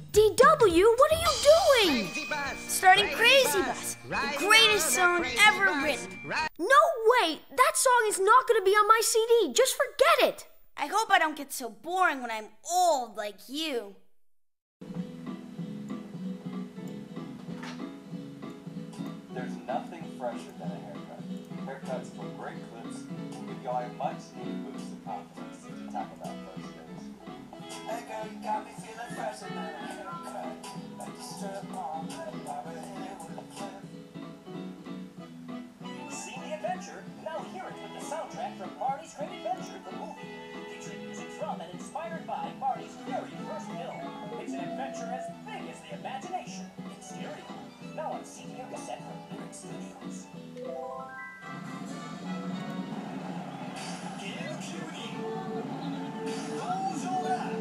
DW, what are you doing? Starting Crazy Bus, the greatest song ever written. No way! That song is not going to be on my CD. Just forget it. I hope I don't get so boring when I'm old like you. There's nothing fresher than a haircut. Haircuts from great clips will give you a much-needed boost of confidence to talk about first day of school. Hey girl, you got me feeling fresher than a haircut. Like the strip on, Barbara hit it with a clip. See the adventure? Now hear it with the soundtrack from Barney's Great Adventure, the movie. Featuring music from and inspired by Barney's very first film. It's an adventure as big as the imagination in stereo. Now on CD and cassette from Lyric Studios. Give Cutie! Bonjour!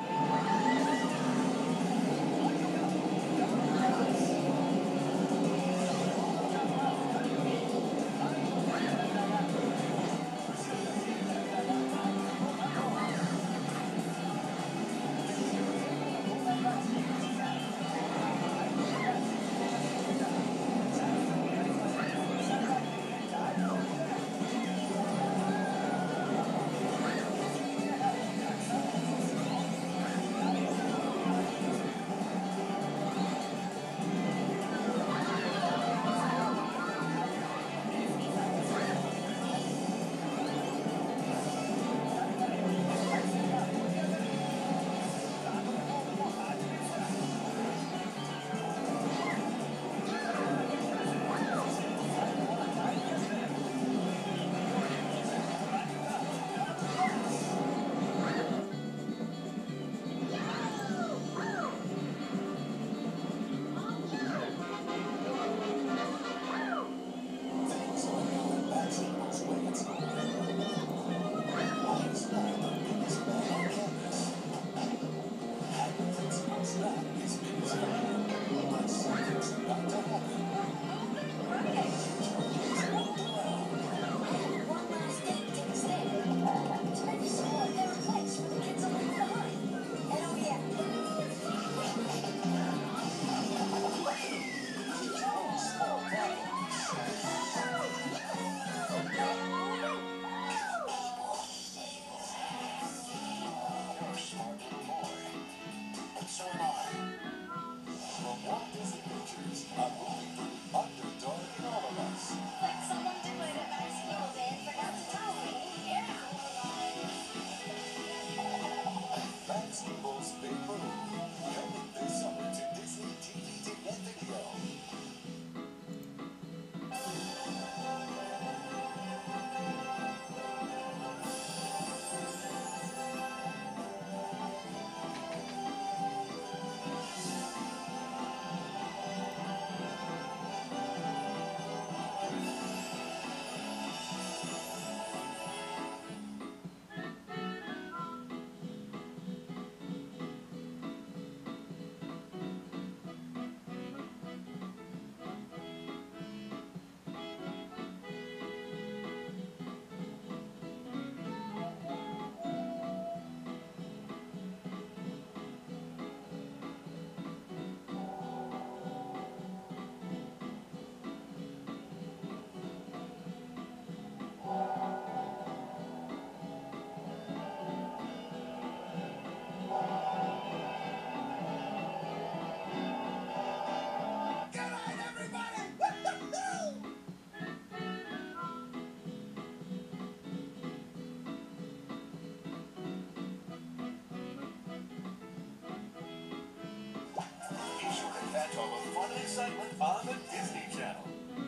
Excitement on the Disney Channel.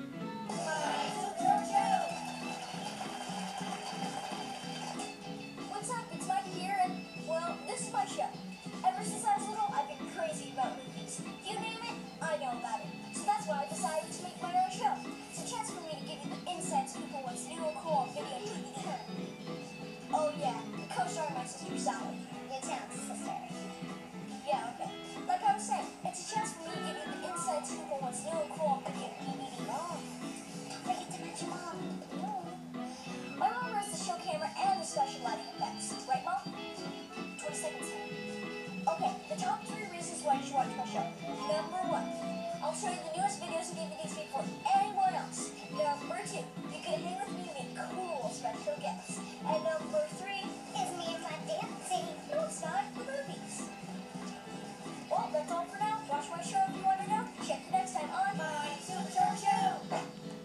What's up? It's Mike here, and, well, this is my show. Ever since I was little, I've been crazy about movies. You name it, I know about it. So that's why I decided to make my own show. It's a chance for me to give you the insights people what's new and cool on video TV. Oh yeah, co-starring my sister Sally, your talented sister. Yeah, okay. Like I was saying, it's a chance for me to give you the insights people what's new and cool on video TV. Oh, don't forget to mention Mom. My mom runs the show camera and the special lighting effects. Right, Mom? 20 seconds. Okay, The top 3 reasons why you should watch my show. Number 1, I'll show you the newest videos and DVDs before anyone else. Number 2, you can hang with me and meet cool special guests. And number 3, is me and my dancing. No, it's not. The movies. Well, that's all for now. Watch my show if you want to know. Check you next time on my Super Show.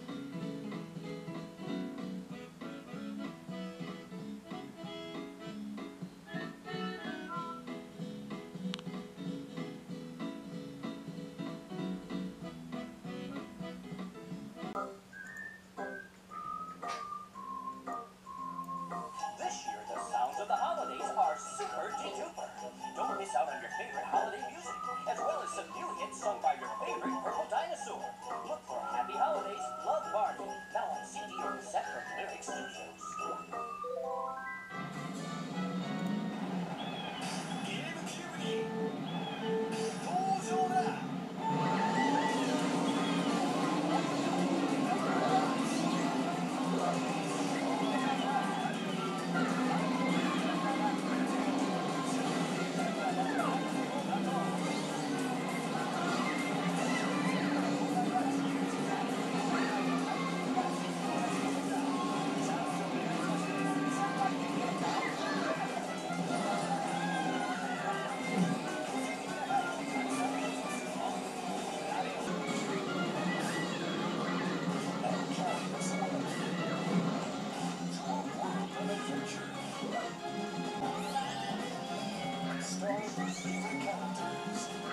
This year, the sounds of the holidays are super de-duper. Don't miss out on your favorite holiday music, as well as some new hits sung by your favorite Purple Dinosaur. Look for Happy Holidays, Love Barney, now on CD or cassette from Lyric Studios. Stars with favorite characters.